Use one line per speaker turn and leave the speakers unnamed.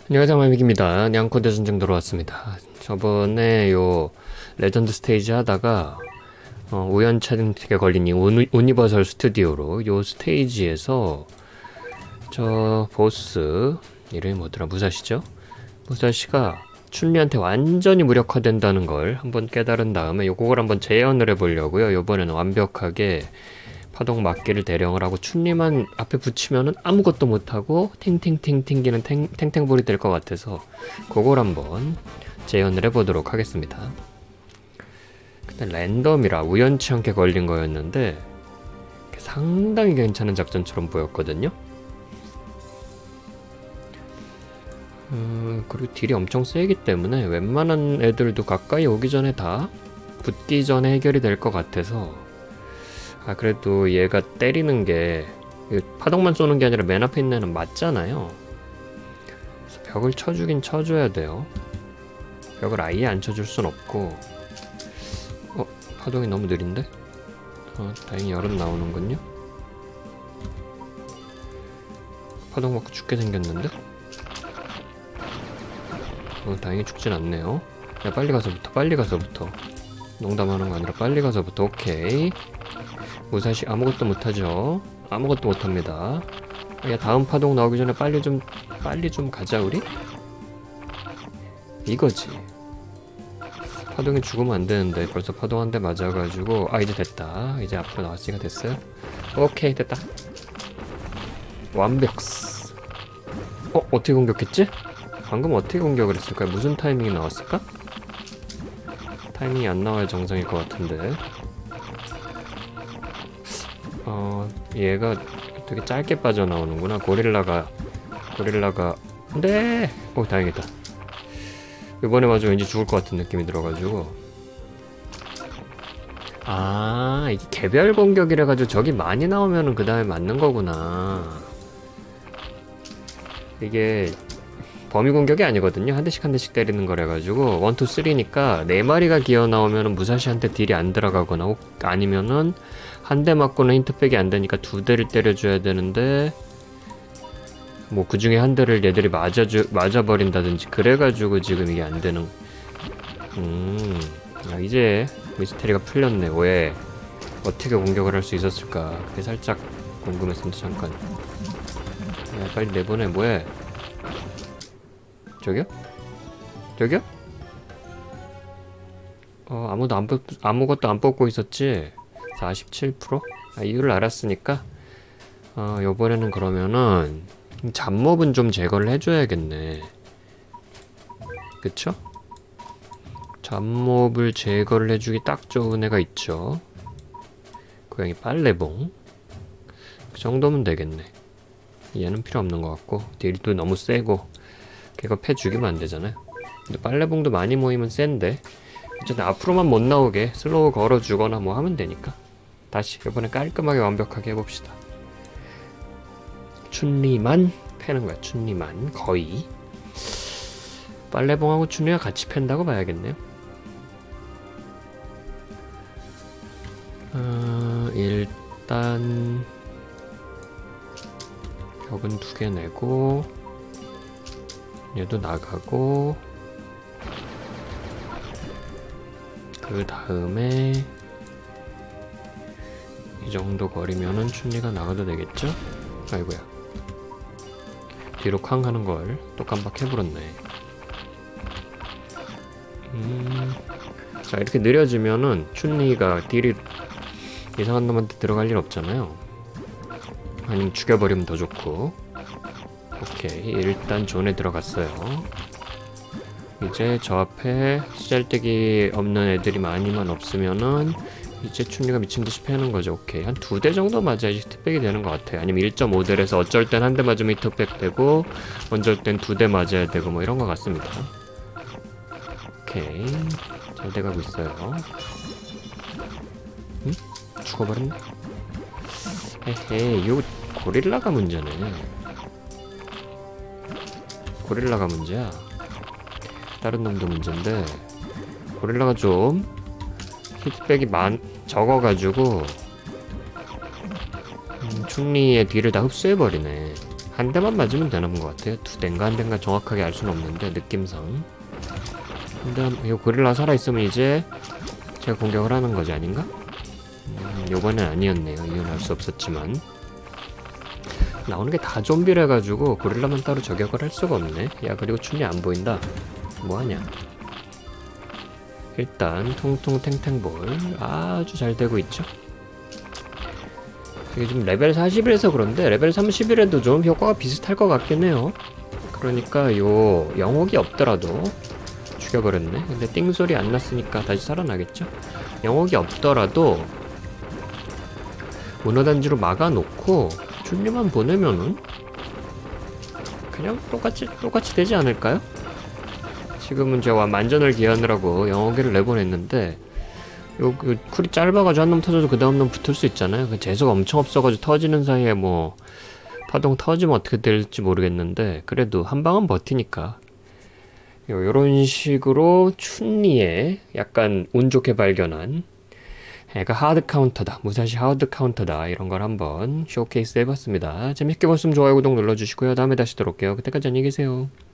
안녕하세요, 마미입니다. 냥코대 전쟁 들어왔습니다. 저번에 요 레전드 스테이지 하다가 우연찮게 걸린 이 유니버설 스튜디오로 요 스테이지에서 저 보스 이름이 뭐더라? 무사시죠? 무사시가 춘리한테 완전히 무력화된다는 걸 한번 깨달은 다음에 요걸 한번 재현을 해보려고요. 요번에는 완벽하게 파동 막기를 대령을 하고 춘리만 앞에 붙이면은 아무것도 못하고 탱탱탱 튕기는 탱탱볼이 될 것 같아서 그걸 한번 재현을 해보도록 하겠습니다. 근데 랜덤이라 우연치 않게 걸린 거였는데 상당히 괜찮은 작전처럼 보였거든요. 그리고 딜이 엄청 세기 때문에 웬만한 애들도 가까이 오기 전에 다 붙기 전에 해결이 될 것 같아서 그래도 얘가 때리는 게 파동만 쏘는 게 아니라 맨 앞에 있는 애는 맞잖아요. 그래서 벽을 쳐주긴 쳐줘야 돼요. 벽을 아예 안 쳐줄 순 없고. 파동이 너무 느린데? 다행히 여름 나오는군요. 파동 맞고 죽게 생겼는데? 다행히 죽진 않네요. 야, 빨리 가서부터. 농담하는 거 아니라 빨리 가서부터. 오케이. 무사시 아무것도 못하죠. 아무것도 못합니다. 야, 다음 파동 나오기 전에 빨리 좀 가자 우리? 이거지. 파동이 죽으면 안 되는데 벌써 파동 한 대 맞아가지고 이제 됐다. 이제 앞으로 나왔으니까 됐어요. 오케이, 됐다. 완벽스. 어떻게 공격했지? 방금 어떻게 공격을 했을까요? 무슨 타이밍이 나왔을까? 타이밍이 안 나와야 정상일 것 같은데. 얘가 되게 짧게 빠져나오는구나. 고릴라가 네! 다행이다. 이번에 맞아 왠지 죽을 것 같은 느낌이 들어가지고. 이게 개별 공격이라 가지고 적이 많이 나오면은 그 다음에 맞는 거구나. 이게 범위 공격이 아니거든요. 한 대씩 때리는 거래 가지고 1, 2, 3니까 4마리가 기어 나오면은 무사시한테 딜이 안 들어가거나 아니면은 한 대 맞고는 힌트백이 안 되니까 2대를 때려줘야 되는데 뭐 그 중에 한 대를 얘들이 맞아버린다든지 그래가지고 지금 이게 안 되는. 이제 미스테리가 풀렸네. 왜 어떻게 공격을 할 수 있었을까? 그게 살짝 궁금했습니다. 잠깐. 야, 빨리 내보내. 뭐해? 저기요? 아무것도 안 뽑고 있었지? 47%? 이유를 알았으니까 요번에는 그러면은 잡몹은 좀 제거를 해줘야겠네. 그쵸? 잡몹을 제거를 해주기 딱 좋은 애가 있죠. 고양이 빨래봉. 그 정도면 되겠네. 얘는 필요 없는 것 같고 딜도 너무 세고 걔가 패 죽이면 안 되잖아요. 근데 빨래봉도 많이 모이면 센데 어쨌든 앞으로만 못 나오게 슬로우 걸어주거나 뭐 하면 되니까. 다시 이번에 깔끔하게 완벽하게 해봅시다. 춘리만 패는 거야. 춘리만 거의. 빨래봉하고 춘리가 같이 팬다고 봐야겠네요. 일단 벽은 2개 내고 얘도 나가고 그 다음에 이 정도 거리면은 춘리가 나가도 되겠죠? 아이고야. 뒤로 쾅 하는 걸 또 깜빡해버렸네. 자, 이렇게 느려지면은 춘리가 딜이 이상한 놈한테 들어갈 일 없잖아요. 아니면 죽여버리면 더 좋고. 오케이, 일단 존에 들어갔어요. 이제 저 앞에 시잘데기 없는 애들이 많이만 없으면은 이제 춘리가 미친듯이 패는 거죠. 오케이, 한 2대 정도 맞아야지 히트백이 되는 것 같아요. 아니면 1.5대에서 어쩔 땐 한 대 맞으면 히트백 되고 어쩔 땐 2대 맞아야 되고 뭐 이런 것 같습니다. 오케이, 잘 돼가고 있어요. 죽어버렸네. 에헤이, 요 고릴라가 문제네. 고릴라가 문제야. 다른 놈도 문제인데 고릴라가 좀 히트백이 적어가지고 춘리의 딜을 다 흡수해버리네. 한 대만 맞으면 되는 것 같아요. 두 대인가 한 대인가 정확하게 알 수는 없는데 느낌상. 근데 이 고릴라 살아있으면 이제 제가 공격을 하는 거지 아닌가? 요번엔 아니었네요. 이유는 알 수 없었지만 나오는 게 다 좀비를 해가지고 고릴라만 따로 저격을 할 수가 없네. 야, 그리고 춘리 안 보인다. 뭐하냐? 일단 통통 탱탱볼 아주 잘 되고 있죠. 이게 좀 레벨 40이라서 그런데 레벨 30이라도 좀 효과가 비슷할 것 같긴 해요. 그러니까 요 영옥이 없더라도 죽여버렸네. 근데 띵소리 안 났으니까 다시 살아나겠죠. 영옥이 없더라도 문어단지로 막아놓고 춘리만 보내면은 그냥 똑같이 되지 않을까요? 지금은 제가 만전을 기하느라고 영어기를 내보냈는데 요 그 쿨이 짧아가지고 한 놈 터져도 그 다음 놈 붙을 수 있잖아요. 그 재수가 엄청 없어가지고 터지는 사이에 뭐 파동 터지면 어떻게 될지 모르겠는데 그래도 한 방은 버티니까 요런 식으로 춘리에 약간 운 좋게 발견한 애가 하드 카운터다, 무사시 하드 카운터다, 이런 걸 한번 쇼케이스 해봤습니다. 재밌게 보셨으면 좋아요, 구독 눌러주시고요. 다음에 다시 들어올게요. 그때까지 안녕히 계세요.